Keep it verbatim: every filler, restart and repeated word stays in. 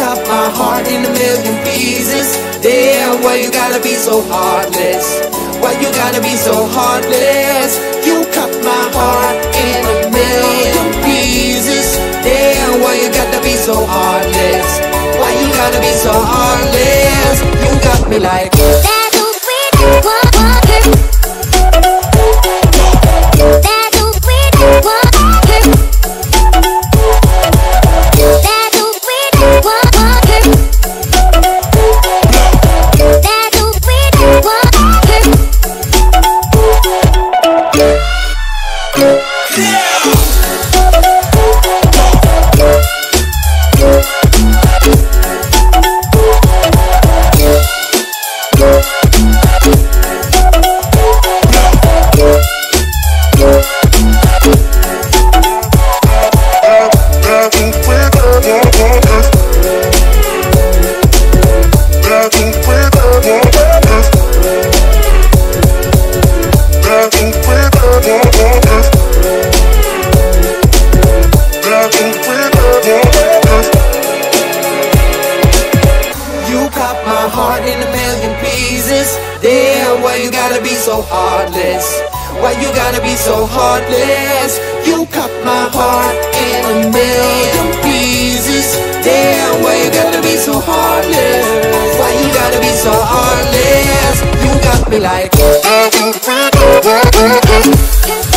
cut my heart in a million pieces. Damn, why you gotta be so heartless? Why you gotta be so heartless? You cut my heart in a million pieces. Damn, why you gotta be so heartless? Why you gotta be so heartless? You got me like that do we do water. That do we do water. That do we do water. That do we do water. In a million pieces. Damn, why you gotta be so heartless? Why you gotta be so heartless? You cut my heart in a million pieces. Damn, why you gotta be so heartless? Why you gotta be so heartless? You got me like